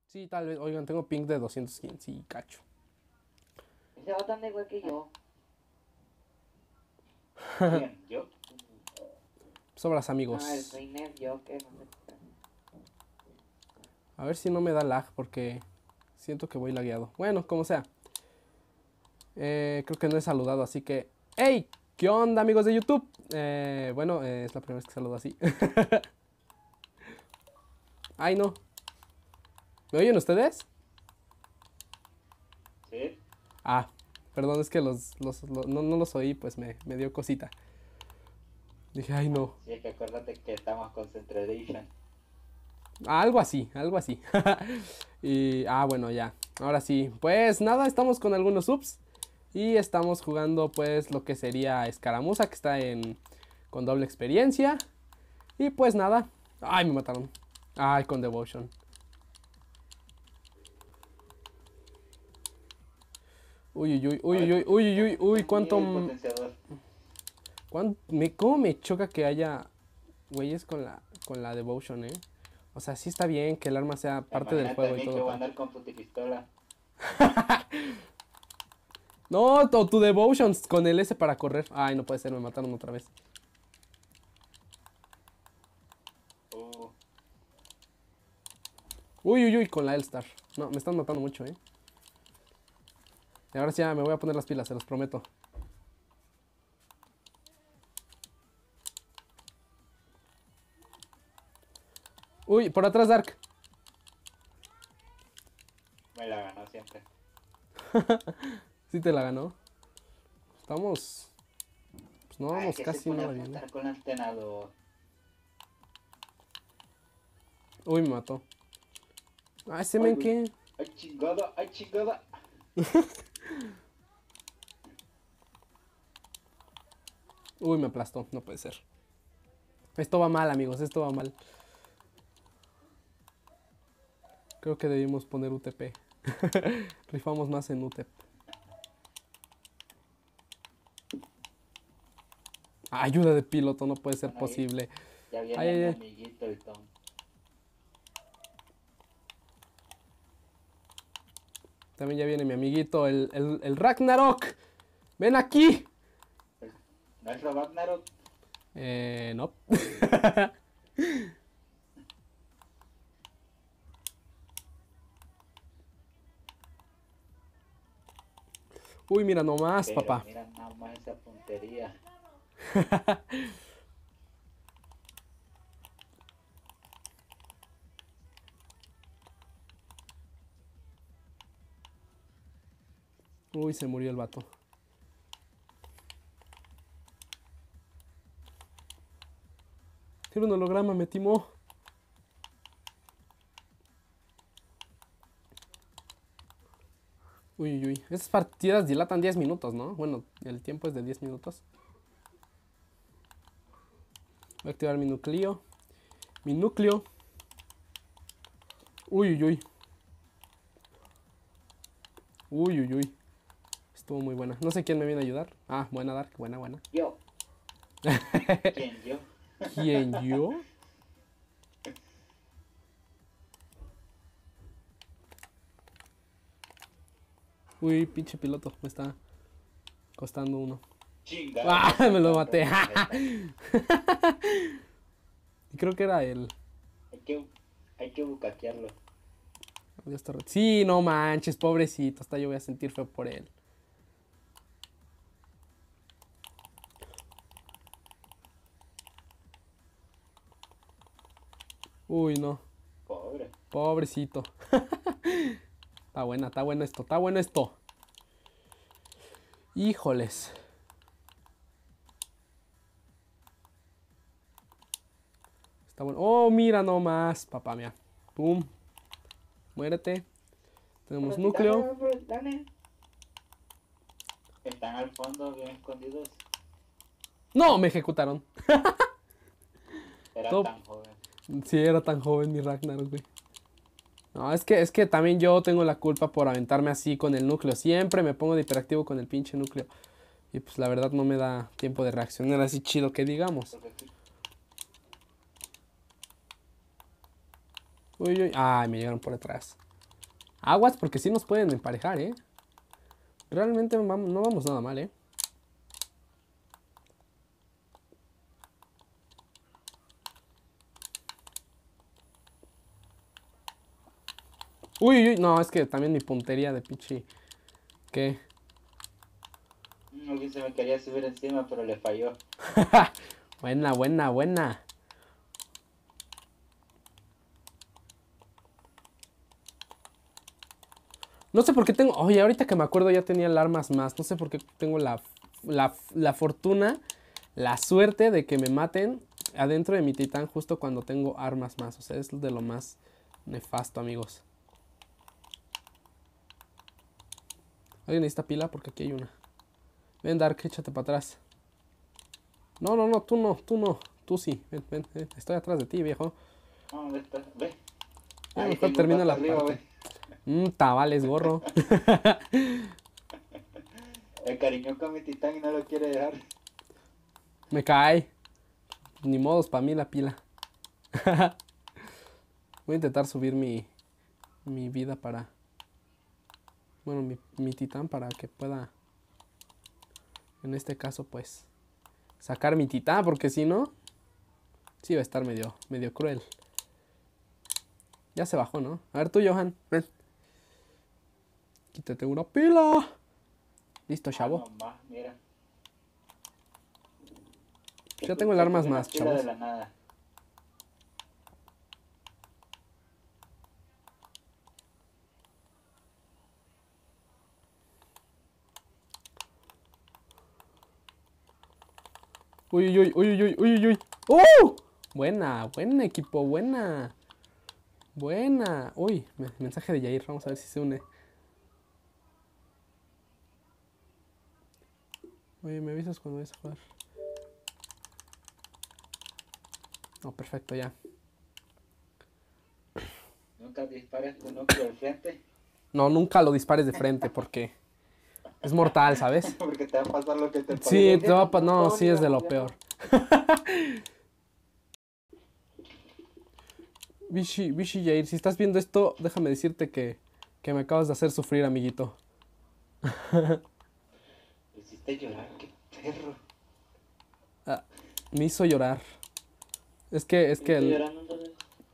Sí, tal vez. Oigan, tengo ping de 215, sí, cacho. Ese va tan igual que yo. ¿Quién? ¿Yo? Sobras, Ah, el amigos. Reiner, yo que no sé qué. A ver si no me da lag, porque siento que voy lagueado. Bueno, como sea. Creo que no he saludado, así que... ¡Hey! ¿Qué onda, amigos de YouTube? Bueno, es la primera vez que saludo así. Ay, no. ¿Me oyen ustedes? ¿Sí? Ah, perdón, es que no los oí, pues me dio cosita. Dije, ay, no. Sí, es que acuérdate que estamos Concentration. Ah, algo así, algo así. Y, bueno, ya. Ahora sí. Pues nada, estamos con algunos subs. Y estamos jugando, pues, lo que sería Escaramuza, que está con doble experiencia. Y pues nada. Ay, me mataron. Ay, con Devotion. Uy, uy, uy, A uy, ver, uy, uy, uy, uy, uy, tenía cuánto... el potenciador. ¿Cómo me choca que haya güeyes con la Devotion, eh? O sea, sí está bien que el arma sea parte del Imagínate a juego y mí que todo, voy a pero... andar con putipistola. No, tu Devotion con el S para correr. Ay, no puede ser, me mataron otra vez. Uh, Uy, uy, uy, con la L-Star. No, me están matando mucho, eh. Y ahora sí ya me voy a poner las pilas, se los prometo. Uy, por atrás Dark. me la ganó siempre. Sí te la ganó. Estamos... Pues no Ay, vamos que se casi pone a nada bien, eh. apuntar con el tenedor. Uy, me mató. Ah, ese Ay, men güey. que... Ay, chingada, ay, chingada. Uy, me aplastó, no puede ser. Esto va mal, amigos, esto va mal. Creo que debimos poner UTP. Rifamos más en UTP. Ayuda de piloto, no puede ser Bueno, ahí posible. ya Ay, viene ay, mi ay. amiguito el Tom. También ya viene mi amiguito, el Ragnarok. Ven aquí. ¿No es Ragnarok? No. Uy, mira nomás, Pero papá. mira nada más esa puntería. Uy, se murió el vato. Era un holograma, me timó. Uy, uy, uy. Estas partidas dilatan 10 minutos, ¿no? Bueno, el tiempo es de 10 minutos. Voy a activar mi núcleo. Mi núcleo. Uy, uy, uy. Uy, uy, uy. Estuvo muy buena. No sé quién me viene a ayudar. Ah, buena Dark. Buena, buena. Yo. ¿Quién, yo? ¿Quién, yo? Uy, pinche piloto. Me está costando uno. Chingada, ¡Ah! me Me lo sacan maté. con tarjeta. Y creo que era él. Hay que, hay que bucaquearlo. Sí, no manches, pobrecito. Hasta yo voy a sentir feo por él. Uy, no. Pobre. Pobrecito. Está bueno esto, está bueno esto. Híjoles. Está bueno. Oh, mira nomás, papá mía. Pum. Muérete. Tenemos Pero si dame, núcleo. dame. Están al fondo bien escondidos. No, me ejecutaron. Era Top. tan joven. Sí, era tan joven mi Ragnarok, güey. No, es que también yo tengo la culpa por aventarme así con el núcleo. Siempre me pongo de hiperactivo con el pinche núcleo. Y pues la verdad no me da tiempo de reaccionar así chido que digamos. Porque aquí Uy, uy. Ay, me llegaron por detrás. Aguas porque sí nos pueden emparejar, ¿eh? Realmente no vamos nada mal, ¿eh? Uy, uy, no, es que también mi puntería de pinche... ¿Qué? Alguien se me quería subir encima, pero le falló. Buena, buena, buena. No sé por qué tengo... Oye, ahorita que me acuerdo ya tenía alarmas más. No sé por qué tengo la fortuna, la suerte de que me maten adentro de mi titán justo cuando tengo armas más. O sea, es de lo más nefasto, amigos. ¿Alguien necesita pila? Porque aquí hay una. Ven, Dark, échate para atrás. No, no, no, tú no, tú no. Tú sí, ven, ven, ven. Estoy atrás de ti, viejo. No, ¿dónde está? Ve. Ya, Ahí mejor tengo un termina pato la arriba, parte. ve. Tabales, gorro. El cariño con mi titán y no lo quiere dejar. Me cae. Ni modos para mí la pila. Voy a intentar subir mi vida para... Bueno, mi titán para que pueda... En este caso, pues... Sacar mi titán, porque si no... Sí va a estar medio cruel. Ya se bajó, ¿no? A ver tú, Johan. Ven. Quítate una pila. Listo, chavo. No, más, mira. Ya tengo el armas Una más, pila chavos. de la nada. Uy, uy, uy, uy, uy, uy, uy. ¡Oh! Buena, buena, equipo, buena. Buena. Uy, mensaje de Yair. Vamos a ver si se une. Oye, ¿me avisas cuando vayas a jugar? No, perfecto, ya. Nunca dispares tu núcleo al frente. No, nunca lo dispares de frente porque es mortal, ¿sabes? Porque te va a pasar lo que te pasó. Sí, te va a no, sí es de lo peor. Vichy Jair, si estás viendo esto, déjame decirte que me acabas de hacer sufrir, amiguito. Me hiciste llorar, qué perro. Ah, me hizo llorar. Es que Estoy llorando entonces.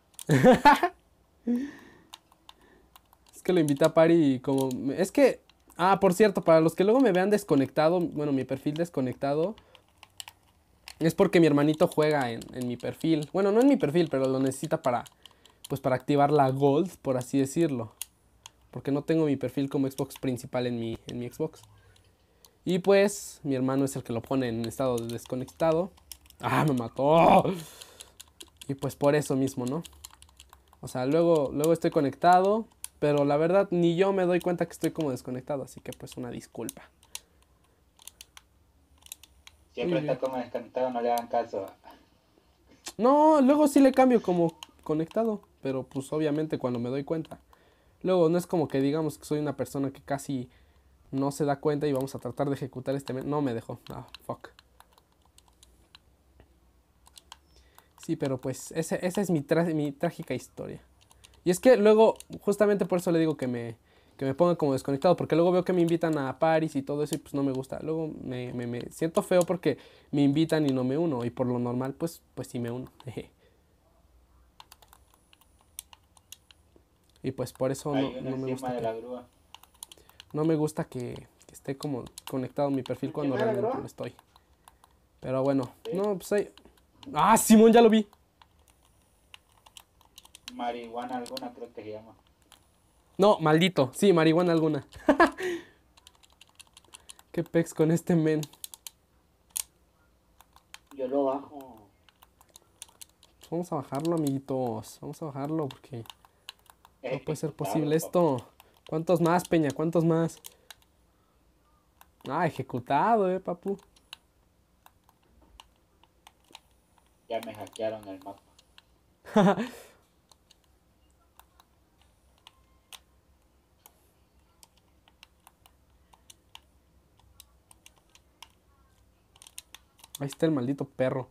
es que lo invité a Pari y como... Es que... Ah, por cierto, para los que luego me vean desconectado, bueno, mi perfil desconectado, es porque mi hermanito juega en mi perfil. Bueno, no en mi perfil, pero lo necesita para... Pues para activar la Gold, por así decirlo. Porque no tengo mi perfil como Xbox principal en mi Xbox. Y pues, mi hermano es el que lo pone en estado de desconectado. ¡Ah, me mató! Y pues por eso mismo, ¿no? O sea, luego estoy conectado, pero la verdad ni yo me doy cuenta que estoy como desconectado, así que pues una disculpa. Siempre Uy, está como desconectado, no le hagan caso. no, luego sí le cambio como conectado, pero pues obviamente cuando me doy cuenta. Luego no es como que digamos que soy una persona que casi no se da cuenta y vamos a tratar de ejecutar este... No me dejó. Ah, fuck. Sí, pero pues esa es mi trágica historia. Y es que luego, justamente por eso le digo que me ponga como desconectado, porque luego veo que me invitan a Paris y todo eso y pues no me gusta. Luego me siento feo porque me invitan y no me uno, y por lo normal pues sí me uno. Y pues por eso Hay uno no me encima gusta de la grúa. no me gusta que esté como conectado mi perfil cuando ¿Encima de la realmente grúa? lo estoy. Pero bueno, Sí. no, pues ahí... ¡Ah, Simón, ya lo vi! Marihuana alguna creo que se llama. No, maldito. Sí, marihuana alguna. ¿Qué pex con este men? Yo lo bajo. Pues vamos a bajarlo, amiguitos. Vamos a bajarlo porque no puede ser Ejecutado, posible papá. esto. ¿Cuántos más, Peña? ¿Cuántos más? Ah, ejecutado, papu. Ya me hackearon el mapa. Ahí está el maldito perro.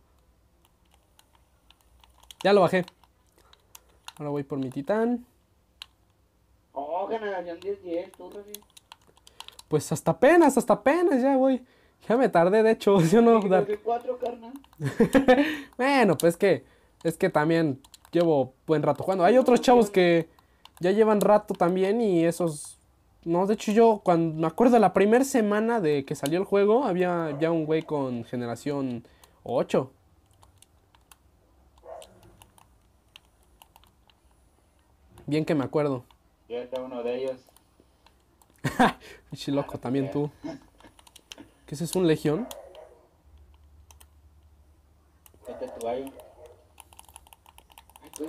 Ya lo bajé. Ahora voy por mi titán. Oh, generación 10-10, tú, Rafi. Pues hasta apenas ya voy. Ya me tardé, de hecho, yo no, Dark. De 4, carnal. Bueno, pues es que también llevo buen rato jugando. Hay otros chavos que ya llevan rato también y esos... No, de hecho yo cuando me acuerdo la primera semana de que salió el juego, había ya un güey con generación 8. Bien que me acuerdo. Yo era uno de ellos. Pichi loco, también tú. ¿Qué ese es un legión? Este es tu gallo. Ay, pues.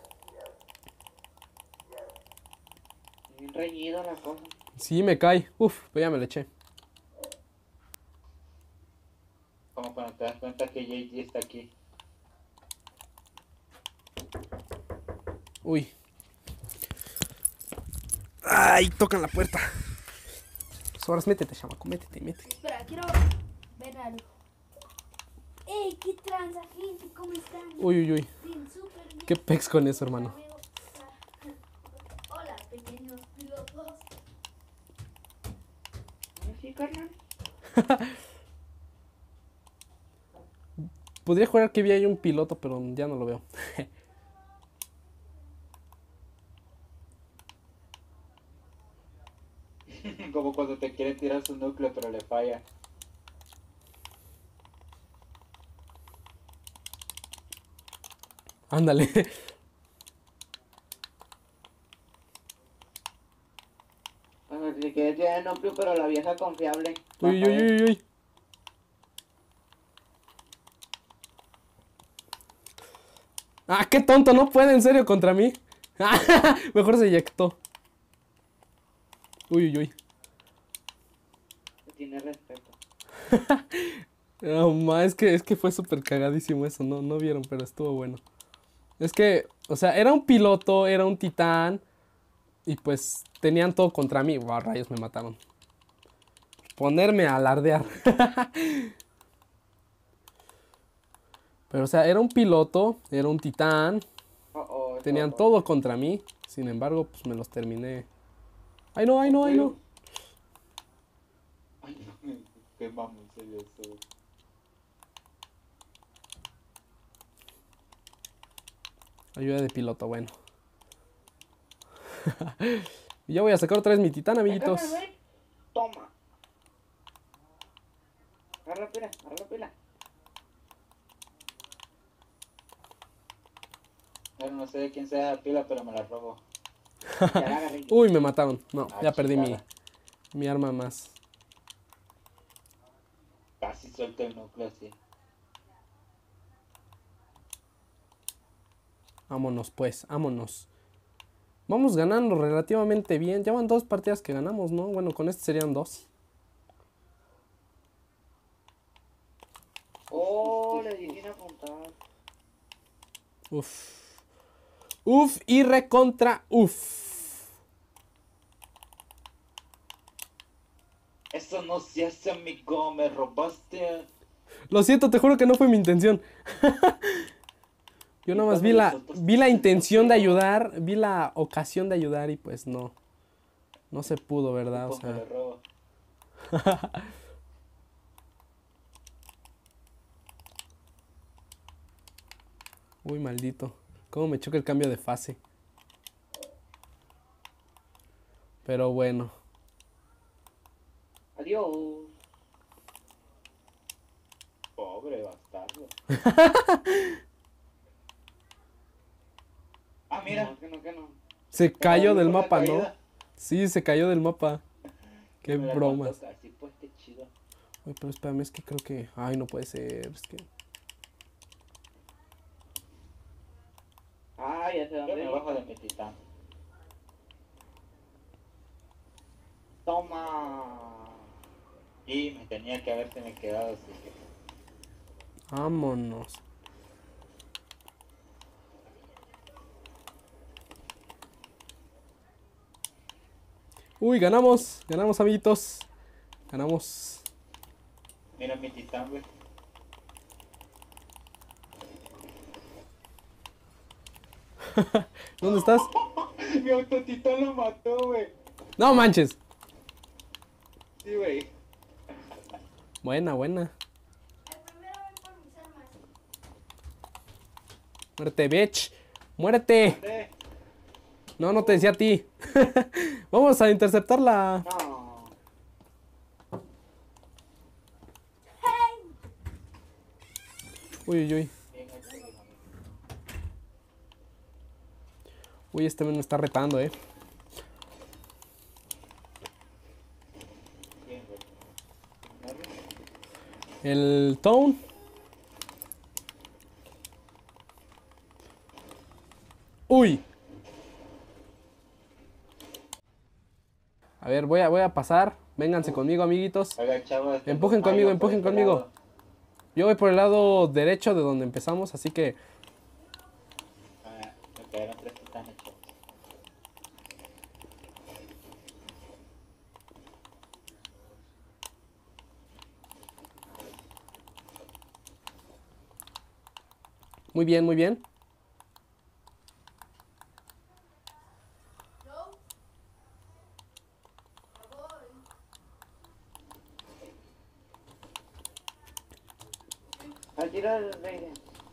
Bien reñido la cosa. Sí, me cae. Uf, pues ya me le eché. Como cuando te das cuenta que JG está aquí. Uy. Ay, tocan la puerta. Sobras, métete, chamaco, métete. Espera, quiero ver algo. ¡Ey, qué tranza, gente! ¿Cómo están? Uy. Bien, súper bien. ¿Qué pex con eso, hermano? Hola, pequeños pilotos. Sí, carnal. Podría jugar que vi ahí un piloto, pero ya no lo veo. Como cuando te quiere tirar su núcleo pero le falla. Ándale. Bueno, si quieres tirar el núcleo, pero la vieja confiable. Uy. Ah, qué tonto, no puede en serio contra mí. Mejor se eyectó. Uy. Tiene respeto. No, es que fue súper cagadísimo eso, no vieron, pero estuvo bueno. Es que, o sea, era un piloto, era un titán, y pues tenían todo contra mí. Wow, rayos, me mataron. Ponerme a alardear. Pero, o sea, era un piloto, era un titán, tenían todo contra mí. Sin embargo, pues me los terminé. ¡Ay, no! Ay, no, qué mamón se le hizo. Ayuda de piloto, bueno. Y ya voy a sacar otra vez mi titán, amiguitos. Toma. Agarra pila. Bueno, no sé de quién sea la pila, pero me la robo. Ya la agarré. Uy, me mataron. No, Ah, ya perdí chingada. mi arma más. Casi suelto el núcleo así. Vámonos, pues, vámonos. Vamos ganando relativamente bien. Ya van 2 partidas que ganamos, ¿no? Bueno, con este serían 2. Oh, le di sin apuntar. Uf y recontra uf. Eso no se hace, amigo, me robaste. Lo siento, te juro que no fue mi intención. Yo nada más vi la intención de ayudar, vi la ocasión de ayudar y pues no se pudo, ¿verdad? O Pues me sea, lo robo. uy, maldito. Cómo me choca el cambio de fase. Pero bueno. Adiós. Pobre bastardo. Ah, mira. No, que no. Se cayó del Por la mapa, ¿no? caída. Sí, se cayó del mapa. Qué Me la bromas. contó casi, pues, qué chido. Uy, pero espérame, es que creo que... Ay, no puede ser, es que... Ah, ya sé Yo dónde me ir. bajo de mi titán. Toma. Y me tenía que haberse me quedado así que... Vámonos. Uy, ganamos, amiguitos. Ganamos. Mira mi titán, güey. ¿Dónde estás? Mi autotitán lo mató, güey. No manches. Sí, güey. Buena, buena. El primero voy por mis armas. Muérete, bitch. Muérete. ¿Dónde? No, no te decía a ti. Vamos a interceptarla. No. ¡Hey! Uy, uy, uy. Bien, ahí. Uy, este men me está retando, Bien, güey. El Tone. Uy. A ver, voy a pasar. Vénganse conmigo, amiguitos. Oiga, chavos. Empujen tengo conmigo, fallo por empujen este conmigo. lado. Yo voy por el lado derecho de donde empezamos, así que... Ah, me quedaron 3 titanes, chavos. Muy bien, muy bien. No. Me voy. Al tiro del rey.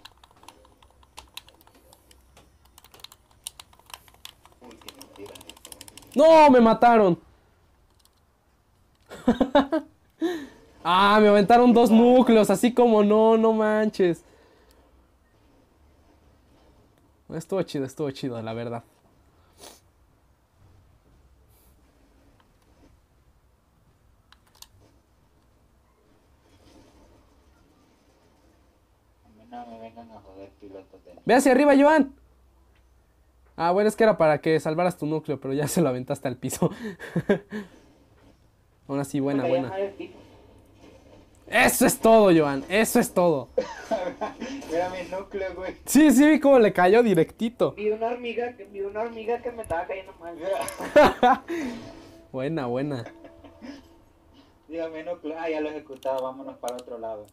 Uy, qué mentira. ¡No! ¡Me mataron! Ah, me aventaron 2 núcleos, así como no, no manches. Estuvo chido, la verdad. A mí no me vengan a joder pilotos de... ¡Ve hacia arriba, Joan! Ah, bueno, es que era para que salvaras tu núcleo, pero ya se lo aventaste al piso. Aún así, buena, Porque ya buena. no hay el tipo. Eso es todo, Joan, eso es todo. Mira mi núcleo, güey. Sí, sí, vi cómo le cayó directito. Vi una hormiga que me estaba cayendo mal. Mira. Buena, buena. Dígame núcleo. Ah, ya lo he ejecutado. Vámonos para otro lado.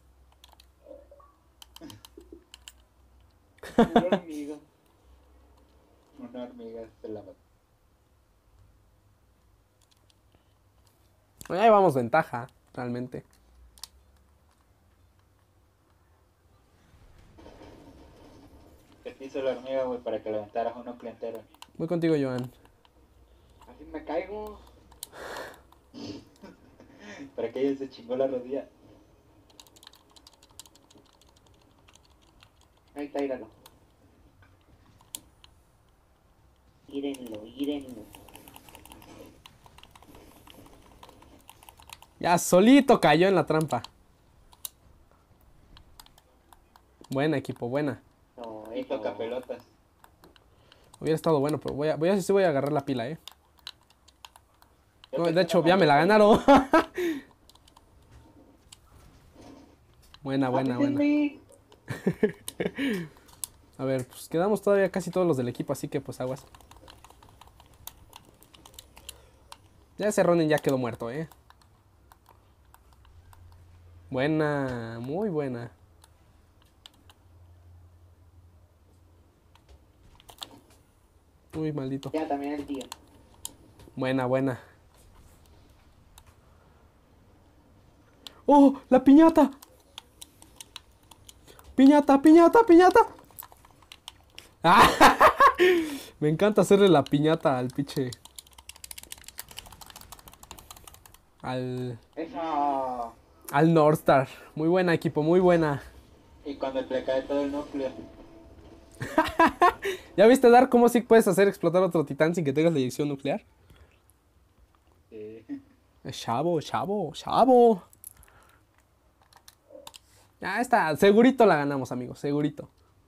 Una hormiga. Una hormiga se la mató. Ahí vamos ventaja, realmente. Te hizo la hormiga, güey, para que levantaras un núcleo entero. Voy contigo, Joan. Así me caigo. Para que ella se chingó la rodilla. Ahí está, íralo. Írenlo, írenlo. Ya solito cayó en la trampa. Buena, equipo, buena. No, Y toca pelotas. Hubiera estado bueno, pero voy a ver si voy a agarrar la pila, Yo No, pensé de hecho, que ya me la había- ganaron. Buena, buena, buena. Avísenme. A ver, pues quedamos todavía casi todos los del equipo, así que pues aguas. Ya ese Ronin ya quedó muerto, Buena, muy buena. Uy, maldito. Ya, también el tío. Buena, buena. ¡Oh! ¡La piñata! ¡Piñata, piñata, piñata! ¡Ah! Me encanta hacerle la piñata al pinche. Eso. Al Northstar. Muy buena, equipo, muy buena. Y cuando le cae todo el núcleo. ¿Ya viste, Dar, cómo sí puedes hacer explotar otro titán sin que tengas la eyección nuclear? Sí. Chavo, chavo, chavo. Ya está, segurito la ganamos, amigos, segurito.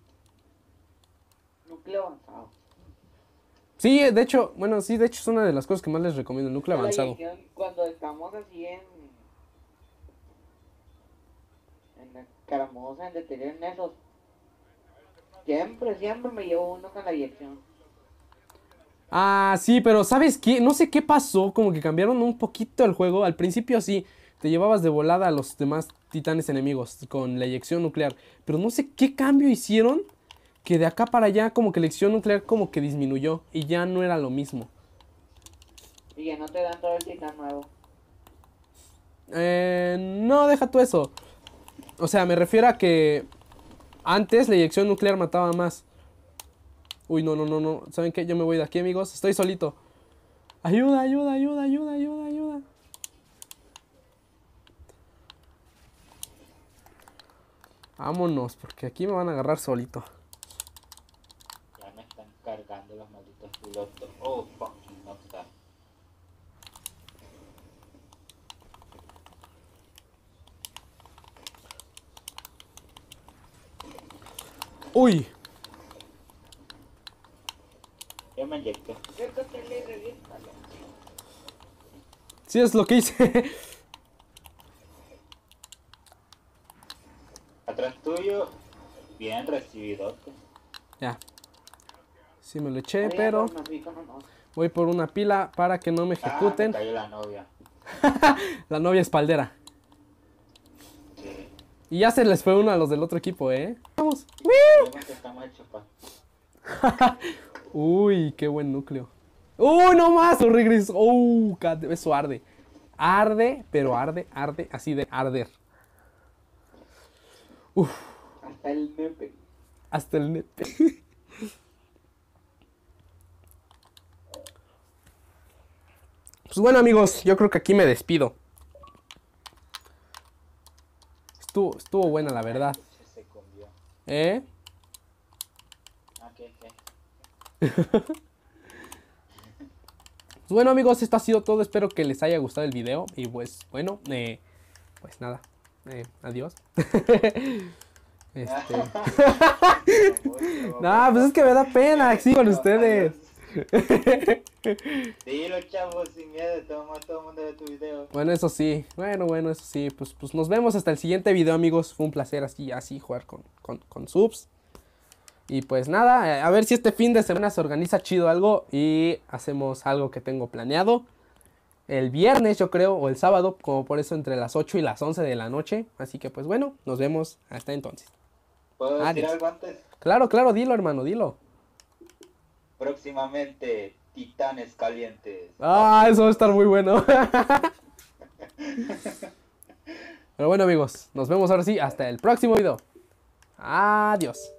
Núcleo avanzado. Sí, de hecho, bueno, sí, de hecho es una de las cosas que más les recomiendo, el núcleo La avanzado. inyección, cuando estamos así en la caramosa, en deterioro en esos. Siempre me llevo uno con la inyección. Ah, sí, pero ¿sabes qué? No sé qué pasó, como que cambiaron un poquito el juego. Al principio sí, te llevabas de volada a los demás titanes enemigos con la eyección nuclear. Pero no sé qué cambio hicieron que de acá para allá como que la acción nuclear como que disminuyó y ya no era lo mismo. Y ya no te dan todo el titán nuevo. No, deja tú eso. O sea, me refiero a que antes la eyección nuclear mataba más. Uy, no, no, no, no. ¿Saben qué? Yo me voy de aquí, amigos. Estoy solito. Ayuda, ayuda, ayuda, ayuda, ayuda, ayuda. Vámonos, porque aquí me van a agarrar solito. Ya me están cargando los malditos pilotos. Oh, fucking no está. Uy. Yo me inyecto. Acércatele y reviéntalo. Sí, es lo que hice. Atrás tuyo, bien recibido. Ya. Sí me lo eché, Oye, pero nos vi con unos. voy por una pila para que no me Me ejecuten. cayó la novia. La novia espaldera. Sí. Y ya se les fue uno a los del otro equipo, ¿eh? Vamos. Creo que estamos hechos pa. Uy, qué buen núcleo. ¡Uy, no más! ¡Un regreso! Eso arde. Arde, pero arde, arde, así de arder. Uf, Hasta el nepe. hasta el nepe. Pues bueno, amigos, yo creo que aquí me despido. Estuvo buena, la verdad. Se comió. ¿Eh? Ah, ¿qué? Pues bueno, amigos, esto ha sido todo. Espero que les haya gustado el video. Y pues bueno, pues nada. Adiós. No, pues es que me da pena. Sí, con ustedes. Dilo, chavos, sin miedo. Todo el mundo ve tu video. Bueno, eso sí. Bueno, eso sí. Pues nos vemos hasta el siguiente video, amigos. Fue un placer así jugar con subs. Y pues nada, a ver si este fin de semana se organiza chido algo y hacemos algo que tengo planeado. El viernes, yo creo, o el sábado, como por eso entre las 8 y las 11 de la noche. Así que pues bueno, nos vemos hasta entonces. ¿Puedo decir Adiós. algo antes? Claro, dilo, hermano, dilo. Próximamente, Titanes Calientes. Eso va a estar muy bueno. Pero bueno, amigos, nos vemos ahora sí hasta el próximo video. Adiós.